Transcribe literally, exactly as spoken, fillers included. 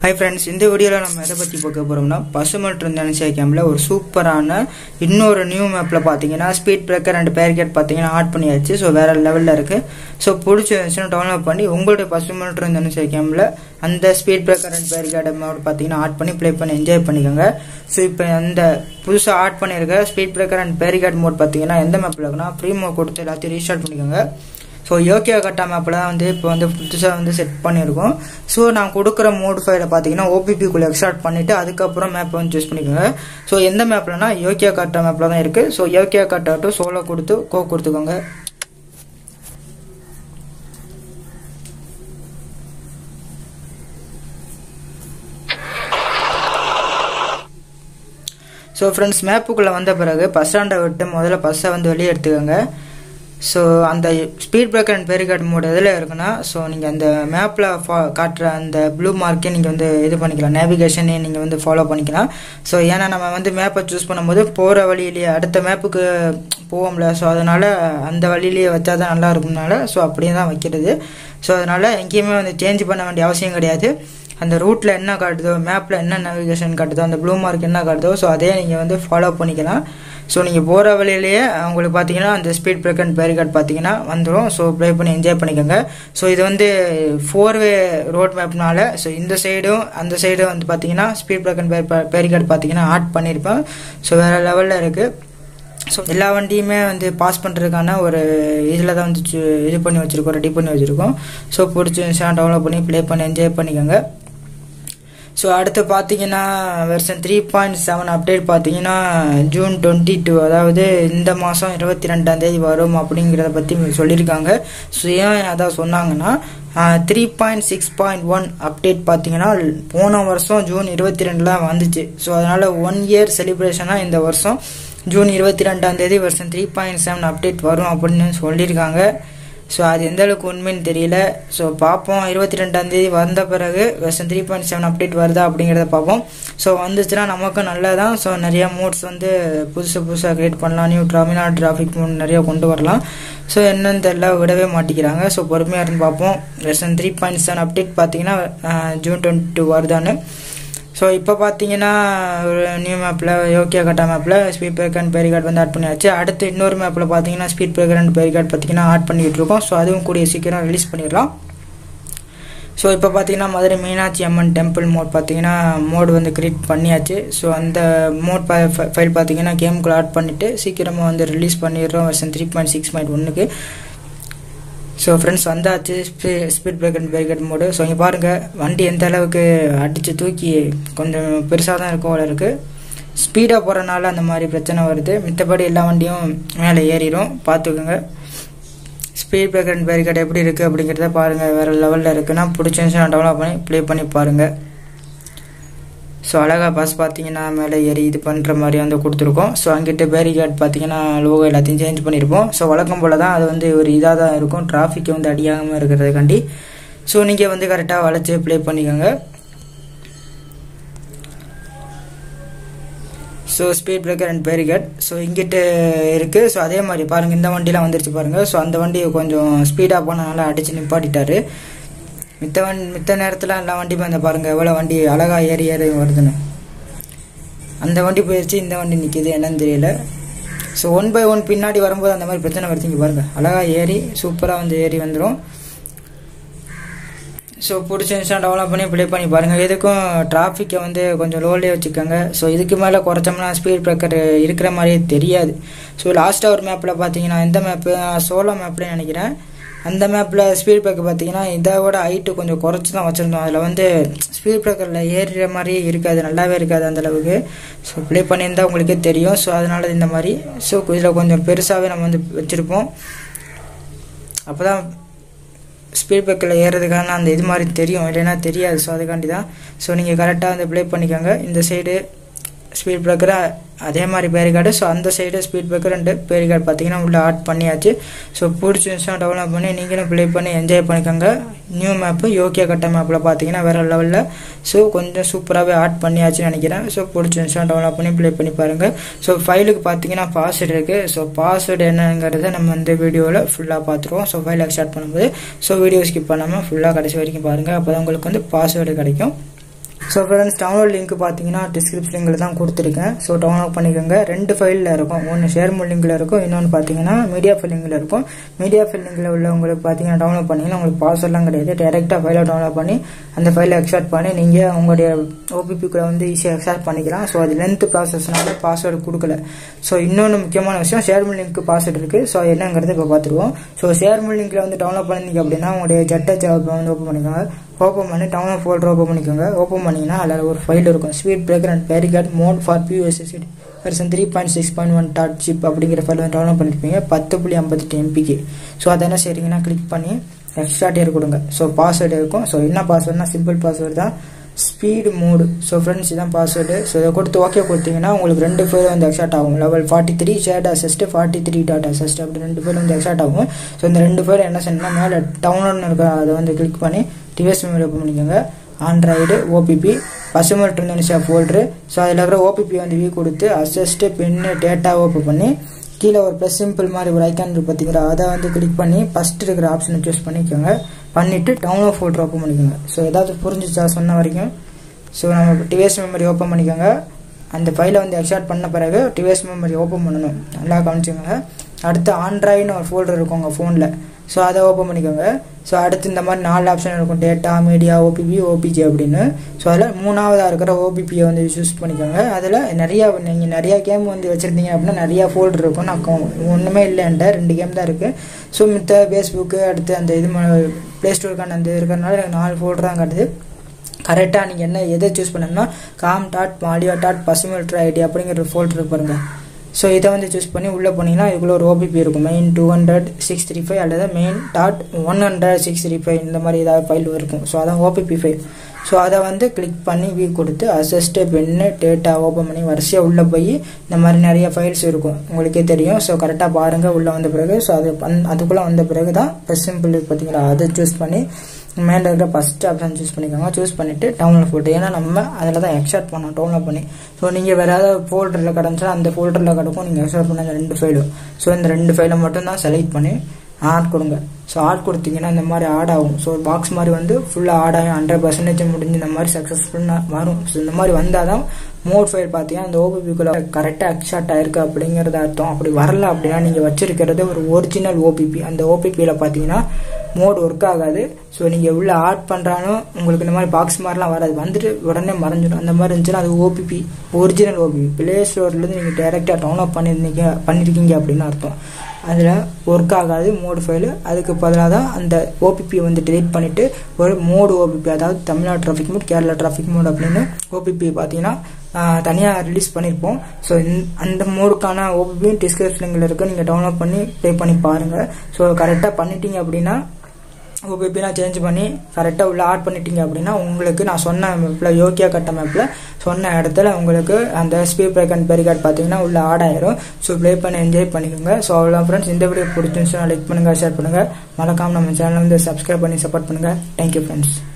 Hi friends, in this video we will talk about Bussid camera ஒரு சூப்பரான இன்னொரு new மேப்ல பாத்தீங்கன்னா ஸ்பீட் பிரேக்கர் அண்ட் barricade பாத்தீங்கன்னா ஆட் பண்ணியாச்சு. சோ வேற லெவல்ல இருக்கு. சோ பிடிச்சிருந்துச்சுனா டவுன்லோட் பண்ணி உங்களுடைய Bussid கேம்ல அந்த speed breaker and barricade mod பாத்தீங்கன்னா ஆட் பண்ணி ப்ளே பண்ணி என்ஜாய் பண்ணிக்கோங்க. சோ இப்போ அந்த புதுசா ஆட் பண்ணிருக்க speed breaker and barricade mod பாத்தீங்கன்னா எந்த மேப்ல இருக்குனா ஃப்ரீ மோட் கொடுத்து எல்லாத்தையும் ரீஸ்டார்ட் பண்ணிக்கோங்க. So யோக்கியா கட்டா மேப்ல வந்து இப்போ வந்து புதுசா வந்து செட் பண்ணிருக்கோம். சோ நான் கொடுக்கிற மோட் ஃபைல பாத்தீங்கன்னா O P P குள்ள எக்ஸ்ட்ராக்ட் பண்ணிட்டு அதுக்கு அப்புறம் மேப் வந்து சூஸ் பண்ணிக்கோங்க. சோ எந்த மேப்லனா யோக்கியா கட்டா மேப்ல தான் இருக்கு. சோ யோக்கியா கட்டா டு சோலோ கொடுத்து கோ கொடுத்துக்கோங்க. சோ फ्रेंड्स மேப்புக்குள்ள வந்த பிறகு பஸ் ஸ்டாண்ட விட்டு முதல்ல பஸ்ஸை வந்து வெளிய எடுத்துக்கோங்க. So அந்த speed breaker and barricade mod எதுல இருக்குனா சோ நீங்க அந்த மேப்ல காட்ற அந்த ப்ளூ மார்க்கே நீங்க வந்து இது பண்ணிக்கலாம், நேவிகேஷனே நீங்க வந்து ஃபாலோ பண்ணிக்கலாம். சோ ஏனா நம்ம வந்து மேப்பை சூஸ் பண்ணும்போது போற வழியிலேயே அடுத்த மேப்புக்கு போவோம்ல, சோ அதனால அந்த வழியிலேயே வச்சா தான் நல்லா இருக்கும்னால சோ அப்படியே தான் வைக்கிறது. சோ அதனால எங்கேயுமே வந்து சேஞ்ச் பண்ண வேண்டிய அவசியம் கிடையாது. அந்த ரூட்ல என்ன காட்டுதோ, மேப்ல என்ன நேவிகேஷன் காட்டுதோ, அந்த ப்ளூ மார்க் என்ன காட்டுதோ சோ அதே நீங்க வந்து ஃபாலோ பண்ணிக்கலாம். சோ நீங்க போற வழியிலேயே உங்களுக்கு பாத்தீங்கன்னா அந்த ஸ்பீட் பிரேக்கர் அண்ட் barricade பாத்தீங்கன்னா வந்துரும். சோ ப்ளே பண்ணி என்ஜாய் பண்ணிக்கோங்க. சோ இது வந்து ஃபோர் வே ரோட் மேப்னால சோ இந்த சைடும் அந்த சைடும் வந்து பாத்தீங்கன்னா ஸ்பீட் பிரேக்கர் அண்ட் barricade பாத்தீங்கன்னா ஆட் பண்ணிருப்பேன். சோ வேற லெவல்ல இருக்கு. சோ எல்லா வண்டியுமே வந்து பாஸ் பண்றதுக்கான ஒரு இதுல தான் வந்து இது பண்ணி வச்சிருக்கோம், ரெடி பண்ணி வச்சிருக்கோம். சோ பிடிச்சிருந்துச்சுன்னா டவுன்லோட் பண்ணி ப்ளே பண்ணி என்ஜாய் பண்ணிக்கோங்க. சோ அடுத்து பாத்தீங்கன்னா version three point seven update பாத்தீங்கன்னா ஜூன் டுவெண்ட்டி டூ, அதாவது இந்த மாசம் இருபத்தி ரெண்டாம் தேதி வரும் அப்படிங்கறத பத்தி சொல்லியிருக்காங்க. சோ ஏன் அதான் சொன்னாங்கன்னா three point six point one update பாத்தீங்கன்னா போன வருஷம் ஜூன் இருபத்தி ரெண்டுல வந்துச்சு. சோ அதனால ஒன் இயர் செலிப்ரேஷனா இந்த வருஷம் ஜூன் இருபத்தி ரெண்டாம் தேதி version three point seven update வரும் அப்படின்னு சொல்லியிருக்காங்க. சோ அது எந்த அளவுக்கு உண்மைன்னு தெரியல. சோ பாப்போம், இருபத்தி ரெண்டாம் தேதி வந்த பிறகு version three point seven update வருதா அப்படிங்கறத பாப்போம். சோ வந்துச்சுன்னா நமக்கு நல்லதான். சோ நிறைய மோட்ஸ் வந்து புதுசு புதுசா கிரியேட் பண்ணலாம், நியூ டெர்மினல் டிராஃபிக் மோட் நிறைய கொண்டு வரலாம். சோ என்னன்னு தெரியல, விடவே மாட்டிக்கிறாங்க. சோ பொறுமையா இருந்து பாப்போம். Version three point seven update பாத்தீங்கன்னா ஜூன் டுவெண்ட்டி டூ வருதான்னு. சோ இப்போ பாத்தீங்கன்னா ஒரு நியூ மேப்ல யோக்கியா கட்டா மேப்ல ஸ்பீட் பிரேக்கர் அண்ட் barricade வந்து ஆட் பண்ணியாச்சு. அடுத்து இன்னொரு மேப்ல பாத்தீங்கன்னா ஸ்பீட் பிரேக்கர் அண்ட் barricade பாத்தீங்கன்னா ஆட் பண்ணிட்டு இருக்கோம். சோ அதுவும் கூடிய சீக்கிரம் ரிலீஸ் பண்ணிடலாம். சோ இப்போ பாத்தீங்கன்னா மதுரை மீனாட்சி அம்மன் டெம்பிள் மோட் பாத்தீங்கன்னா மோட் வந்து கிரியேட் பண்ணியாச்சு. சோ அந்த மோட் ஃபைல் பாத்தீங்கன்னா கேமுக்குள்ள ஆட் பண்ணிட்டு சீக்கிரமா வந்து ரிலீஸ் பண்ணிடுறோம் version three point six point ஒன்னுக்கு. சோ ஃப்ரெண்ட்ஸ் வந்தாச்சு speed breaker and barricade mod. So இங்கே பாருங்க வண்டி எந்த அளவுக்கு அடிச்சு தூக்கி கொஞ்சம் பெருசாக தான் இருக்கும் போல இருக்கு. ஸ்பீடாக போகிறனால அந்த மாதிரி பிரச்சனை வருது. மித்தபடி எல்லா வண்டியும் மேலே ஏறிடும், பார்த்துக்கோங்க. ஸ்பீட் பிரேக்கர் அண்ட் barricade எப்படி இருக்குது அப்படிங்கிறத பாருங்கள். வேறு லெவலில் இருக்குன்னா பிடிச்சிருந்துச்சுன்னா டெவலப் பண்ணி ப்ளே பண்ணி பாருங்கள். ஸோ அழகா பஸ் பார்த்தீங்கன்னா மேலே ஏறி இது பண்ணுற மாதிரி வந்து கொடுத்துருக்கோம். ஸோ அங்கிட்ட barricade பார்த்தீங்கன்னா லோகோ எல்லாத்தையும் சேஞ்ச் பண்ணியிருப்போம். ஸோ வழக்கம் போல தான் அது வந்து ஒரு இதாக தான் இருக்கும், டிராஃபிக் வந்து அடியாகாமல் இருக்கிறதுக்காண்டி. ஸோ நீங்கள் வந்து கரெக்டாக வளைச்சி ப்ளே பண்ணிக்கோங்க. So speed breaker and barricade so இங்கிட்ட இருக்குது. ஸோ அதே மாதிரி பாருங்கள், இந்த வண்டிலாம் வந்துருச்சு பாருங்கள். ஸோ அந்த வண்டி கொஞ்சம் ஸ்பீடாக போனதுனால அடித்து நிப்பாட்டிட்டாரு. மித்த வண்டி மித்த நேரத்தில் எல்லா வண்டியுமே அந்த பாருங்கள் எவ்வளோ வண்டி அழகாக ஏறி ஏறி வருதுன்னு. அந்த வண்டி போயிடுச்சு, இந்த வண்டி நிற்கிது, என்னன்னு தெரியல. ஸோ ஒன் பை ஒன் பின்னாடி வரும்போது அந்த மாதிரி பிரச்சனை வருது. இங்கே பாருங்கள் அழகாக ஏறி சூப்பராக வந்து ஏறி வந்துடும். ஸோ பிடிச்சிருந்துச்சுன்னா டெவலப் பண்ணி ப்ளே பண்ணி பாருங்கள். எதுக்கும் டிராஃபிக்கை வந்து கொஞ்சம் லோலே வச்சுக்கோங்க. ஸோ இதுக்கு மேலே குறைச்சோம்னா ஸ்பீட் பிரேக்கர் இருக்கிற மாதிரியே தெரியாது. ஸோ லாஸ்ட்டாக ஒரு மேப்பில் பார்த்தீங்கன்னா எந்த மேப்பு சோலோ மேப்லேன்னு நினைக்கிறேன், அந்த மேப்பில் ஸ்பீட் பிரேக்கர் பார்த்தீங்கன்னா இதோட ஹைட்டு கொஞ்சம் குறைச்சி தான் வச்சுருந்தோம். அதில் வந்து ஸ்பீட் பிரேக்கரில் ஏறுற மாதிரியே இருக்காது, நல்லாவே இருக்காது அந்தளவுக்கு. ஸோ ப்ளே பண்ணியிருந்தால் உங்களுக்கே தெரியும். ஸோ அதனால இந்த மாதிரி ஸோ இதில் கொஞ்சம் பெருசாகவே நம்ம வந்து வச்சுருப்போம். அப்போ தான் ஸ்பீட் பிரேக்கரில் ஏறுறதுக்கான அந்த இது மாதிரி தெரியும், இல்லைன்னா தெரியாது. ஸோ அதுக்காண்டி தான். ஸோ நீங்கள் கரெக்டாக வந்து ப்ளே பண்ணிக்கோங்க. இந்த சைடு ஸ்பீட் பிரேக்கரை அதே மாதிரி barricade. ஸோ அந்த side speed breaker and barricade பார்த்தீங்கன்னா உள்ளே ஆட் பண்ணியாச்சு. ஸோ பிடிச்சிருந்துச்சுன்னா டெவலப் பண்ணி நீங்களும் ப்ளே பண்ணி என்ஜாய் பண்ணிக்கோங்க. நியூ மேப்பு யோக்கியா கட்டா மேப்பில் பார்த்தீங்கன்னா வேறு லெவலில் ஸோ கொஞ்சம் சூப்பராகவே ஆட் பண்ணியாச்சுன்னு நினைக்கிறேன். ஸோ பிடிச்சிருந்துச்சுன்னா டெவலப் பண்ணி ப்ளே பண்ணி பாருங்கள். ஸோ ஃபைலுக்கு பார்த்தீங்கன்னா பாஸ்வேர்டு இருக்குது. ஸோ பாஸ்வேர்டு என்னங்கிறத நம்ம இந்த வீடியோவில் ஃபுல்லாக பார்த்துருவோம். ஸோ ஃபைலை ஸ்டார்ட் பண்ணும்போது ஸோ வீடியோ ஸ்கிப் பண்ணாமல் ஃபுல்லாக கடைசி வரைக்கும் பாருங்கள். அப்போ தான் உங்களுக்கு வந்து பாஸ்வேர்டு கிடைக்கும். ஸோ ஃப்ரெண்ட்ஸ் டவுன்லோட் லிங்க் பார்த்தீங்கன்னா டிஸ்கிரிப்ஷனில் தான் கொடுத்துருக்கேன். ஸோ டவுன்லோட் பண்ணிக்கோங்க. ரெண்டு ஃபைலில் இருக்கும், ஒன்று ஷேர்மோட் லிங்கில் இருக்கும், இன்னொன்று பார்த்தீங்கன்னா மீடியா ஃபைல் லிங்கில் இருக்கும். மீடியா ஃபைல் லிங்கில் உள்ளவங்களுக்கு பார்த்தீங்கன்னா டவுன்லோட் பண்ணிங்கன்னா உங்களுக்கு பாஸ்வேர்ட்லாம் கிடையாது. டேரெக்டாக ஃபைலை டவுன்லோட் பண்ணி அந்த ஃபைலை எக்ஸ்ட்ராக்ட் பண்ணி நீங்கள் உங்களுடைய ஓபிபிக்குள்ளே வந்து ஈஸியாக எக்ஸ்ட்ராக்ட் பண்ணிக்கலாம். ஸோ அது லென்த் ப்ராசஸ்னால பாஸ்வேர்டு கொடுக்கல. ஸோ இன்னொன்று முக்கியமான விஷயம், ஷேர்மோட் லிங்க் பாஸ்வேர்டு இருக்குது. ஸோ என்னங்கிறது இப்போ பார்த்துருவோம். ஸோ ஷேர்மோட் லிங்கில் வந்து டவுன்லோட் பண்ணிங்க அப்படின்னா உங்களுடைய ஜெட்டை ஜாப் வந்து ஓப்பன் பண்ணிக்கோங்க. ஓப்பன் பண்ணி டவுன்லோட் ஃபோல்டர் ஓப்பன் பண்ணிக்கோங்க. ஓப்பன் பண்ணிங்கன்னா அதில் ஒரு ஃபைல் இருக்கும், speed breaker and barricade mod for BUSSID version three point six point one dot zip அப்படிங்கிற ஃபைல் வந்து டவுன்லோட் பண்ணியிருப்பீங்க பத்து புள்ளி ஐம்பத்தெட்டு எம்பிக்கு. ஸோ அதை என்ன செய்றீங்கன்னா கிளிக் பண்ணி எக்ஸ்ட்ரா டேர் கொடுங்க. ஸோ பாஸ்வேர்டு இருக்கும். ஸோ என்ன பாஸ்வேர்டுனா சிம்பிள் பாஸ்வேர்டு தான், ஸ்பீட் மோடு. ஸோ ஃப்ரெண்ட்ஸ் இதான் பாஸ்வேர்டு. ஸோ இதை கொடுத்து ஓகே கொடுத்தீங்கன்னா உங்களுக்கு ரெண்டு ஃபைல் வந்து எக்ஸ்ட்ராக்ட் ஆகும். Level forty three shared assets forty three dot assets அப்படி ரெண்டு ஃபைல் வந்து எக்ஸ்ட்ராக்ட் ஆகும். ஸோ இந்த ரெண்டு ஃபைல் என்ன செய்யணும்னா மேலே டவுன்லோட்னு இருக்க அதை வந்து கிளிக் பண்ணி டிவைஸ் மெமரி ஓப்பன் பண்ணிக்கோங்க. ஆண்ட்ராய்டு ஓபிபி பசுமல் இந்தோனேஷியா ஃபோல்டரு. ஸோ அதில் இருக்கிற ஓபிபி வந்து வியூ கொடுத்து அசிஸ்ட் பின்னு டேட்டா ஓப்பன் பண்ணி கீழே ஒரு ப்ளஸ் சிம்பிள் மாதிரி ஒரு ஐக்கான் இருக்கு பார்த்தீங்களா, அதை வந்து கிளிக் பண்ணி ஃபஸ்ட் இருக்கிற ஆப்ஷனை சூஸ் பண்ணிக்கோங்க. பண்ணிவிட்டு டவுன்லோட் ஃபோல்டர் ஓப்பன் பண்ணிக்கோங்க. ஸோ ஏதாவது புரிஞ்சிச்சா சொன்ன வரைக்கும்? ஸோ நம்ம டிவைஸ் மெமரி ஓப்பன் பண்ணிக்கோங்க. அந்த ஃபைலை வந்து எக்ஸ்ட்ராக்ட் பண்ண பிறகு டிவைஸ் மெமரி ஓப்பன் பண்ணணும். நல்லா கவனிச்சுக்கோங்க. அடுத்து ஆண்ட்ராய்டுன்னு ஒரு ஃபோல்டர் இருக்கும் உங்கள் ஃபோனில். ஸோ அதை ஓப்பன் பண்ணிக்கோங்க. ஸோ அடுத்து இந்த மாதிரி நாலு ஆப்ஷன் இருக்கும், டேட்டா மீடியா ஓபிபி ஓபிஜி அப்படின்னு. ஸோ அதில் மூணாவதாக இருக்கிற ஓபிபியை வந்து சூஸ் பண்ணிக்கோங்க. அதில் நிறையா நீங்கள் நிறையா கேம் வந்து வச்சுருந்தீங்க அப்படின்னா நிறையா ஃபோல்டர் இருக்கும். நான் ஒன்றுமே இல்லைன்ட்ட ரெண்டு கேம் தான் இருக்குது. ஸோ மித்த ஃபேஸ்புக்கு அடுத்து அந்த இது ப்ளே ஸ்டோருக்கான அந்த இருக்கிறதுனால எனக்கு நாலு ஃபோல்டர் தான் காட்டுது. கரெக்டாக நீங்கள் என்ன எதை சூஸ் பண்ணணும்னா காம் டாட் மாலியா டாட் பசுமல் ஐடி அப்படிங்கிற ஒரு ஃபோல்டர் பாருங்கள். ஸோ இதை வந்து சூஸ் பண்ணி உள்ளே போனீங்கன்னா இதுக்குள்ள ஒரு ஓபிபி இருக்கும், main two hundred six three five அல்லது main dot one hundred six three five இந்த மாதிரி ஏதாவது ஃபைல் இருக்கும். ஸோ அதான் ஓபிபி ஃபைல். ஸோ அதை வந்து கிளிக் பண்ணி வியூ கொடுத்து அசிஸ்ட் பென்னு டேட்டா ஓப்பன் பண்ணி வரிசையாக உள்ளே போய் இந்த மாதிரி நிறைய ஃபைல்ஸ் இருக்கும், உங்களுக்கே தெரியும். ஸோ கரெக்டாக பாருங்கள் உள்ளே வந்த பிறகு. ஸோ அது அதுக்குள்ளே வந்த பிறகு தான் ப்ளஸ் சிம்பிள் பார்த்தீங்களா, அதை சூஸ் பண்ணி மேலே இருக்கிற ஃபஸ்ட் ஆப்ஷன் சூஸ் பண்ணிக்கோங்க. சூஸ் பண்ணிவிட்டு டவுன்லோட் ஃபோல்டர், ஏன்னா நம்ம அதில் தான் எக்ஸ்ட்ராக்ட் பண்ணோம் டவுன்லோட் பண்ணி. ஸோ நீங்கள் வேறு ஏதாவது ஃபோல்டரில் கிடந்துச்சுன்னா அந்த ஃபோல்டரில் கிடக்கும், நீங்கள் எக்ஸ்ட்ராக்ட் பண்ண இந்த ரெண்டு ஃபைலும். ஸோ இந்த ரெண்டு ஃபைலை மட்டும் தான் செலக்ட் பண்ணி ஆட் கொடுங்க. ஸோ ஆட் கொடுத்தீங்கன்னா இந்த மாதிரி ஆட் ஆகும். ஸோ ஒரு பாக்ஸ் மாதிரி வந்து ஃபுல்லாக ஆட் ஆகும், ஹண்ட்ரட் பர்சன்டேஜ் முடிஞ்சு இந்த மாதிரி சக்ஸஸ்ஃபுல்லாக வரும். ஸோ இந்த மாதிரி வந்தால் தான் மோட் ஃபைல் பார்த்தீங்கன்னா அந்த ஓபிபிக்குள்ள கரெக்டாக எக்ஸ்ட்ராக்ட் ஆயிருக்கு அப்படிங்கிறது அர்த்தம். அப்படி வரல அப்படின்னா நீங்கள் வச்சிருக்கிறது ஒரு ஒரிஜினல் ஓபிபி. அந்த ஓபிபியில் பார்த்தீங்கன்னா மோட் ஒர்க் ஆகாது. ஸோ நீங்கள் உள்ள ஆட் பண்ணுறாலும் உங்களுக்கு இந்த மாதிரி பாக்ஸ் மாதிரிலாம் வராது, வந்துட்டு உடனே மறைஞ்சிடும். அந்த மாதிரி இருந்துச்சுன்னா அது ஓபிபி ஒரிஜினல் ஓபிபி. ப்ளே ஸ்டோர்லேருந்து நீங்கள் டேரெக்டாக டவுன்லோட் பண்ணியிருந்தீங்க பண்ணியிருக்கீங்க அப்படின்னு அர்த்தம். அதில் ஒர்க் ஆகாது மோடு ஃபைலு. அதுக்கு பதிலாக தான் அந்த ஓபிபியை வந்து டிலீட் பண்ணிவிட்டு ஒரு மோடு ஓபிபி, அதாவது Tamil Nadu traffic mod Kerala traffic mod அப்படின்னு ஓபிபி பார்த்தீங்கன்னா தனியாக ரிலீஸ் பண்ணியிருப்போம். ஸோ அந்த மோடுக்கான ஓபிபியும் டிஸ்கிரிப்ஷனில் இருக்குது, நீங்கள் டவுன்லோட் பண்ணி ப்ளே பண்ணி பாருங்கள். ஸோ கரெக்டாக பண்ணிட்டீங்க அப்படின்னா ஓபிபிலாம் சேஞ்ச் பண்ணி கரெக்டாக உள்ள ஆட் பண்ணிட்டீங்க அப்படின்னா உங்களுக்கு நான் சொன்ன மேப்பில் யோக்கியா கட்ட மேப்பில் சொன்ன இடத்துல உங்களுக்கு அந்த ஸ்பீட் பிரேக் அண்ட் பேரிகார்ட் பார்த்தீங்கன்னா உள்ள ஆட் ஆயிரும். ஸோ ப்ளே பண்ணி என்ஜாய் பண்ணிக்கோங்க. ஸோ அவ்வளோ ஃப்ரெண்ட்ஸ், இந்த வீடியோ பிடிச்சிருந்துச்சுன்னா லைக் பண்ணுங்கள், ஷேர் பண்ணுங்கள், மறக்காமல் நம்ம சேனலை வந்து சப்ஸ்கிரைப் பண்ணி சப்போர்ட் பண்ணுங்கள். Thank you friends.